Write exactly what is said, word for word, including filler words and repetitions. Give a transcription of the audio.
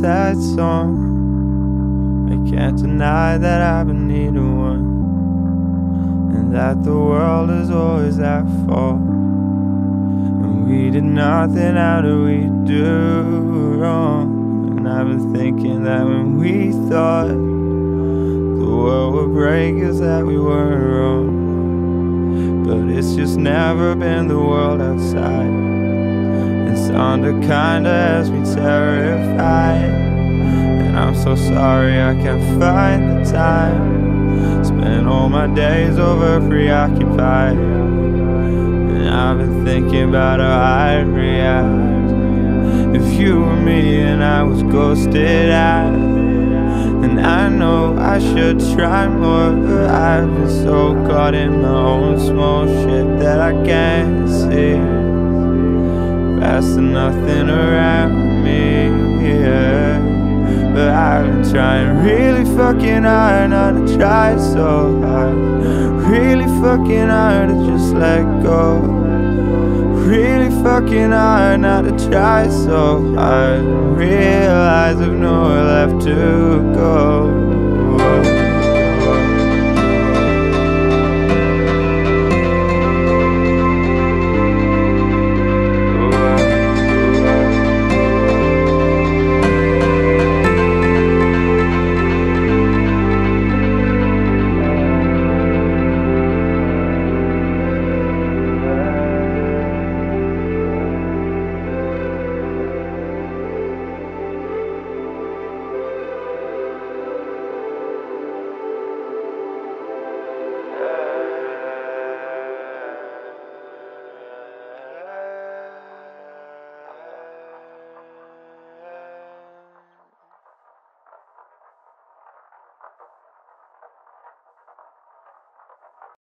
that song. I can't deny that I've been needing one, and that the world is always at fault. And we did nothing, how do we do wrong? And I've been thinking that when we thought the world would break us, that we weren't wrong. But it's just never been the world outside. It's under kinda as we terrified. And I'm so sorry I can't find the time. Spend all my days over preoccupied. And I've been thinking about how I'd react if you were me and I was ghosted at. And I know I should try more, but I've been so caught in my own small shit that I can't see past the nothing around me, yeah. But I've been trying really fucking hard not to try so hard, really fucking hard to just let go, really fucking hard not to try so hard, realize I've nowhere left to go.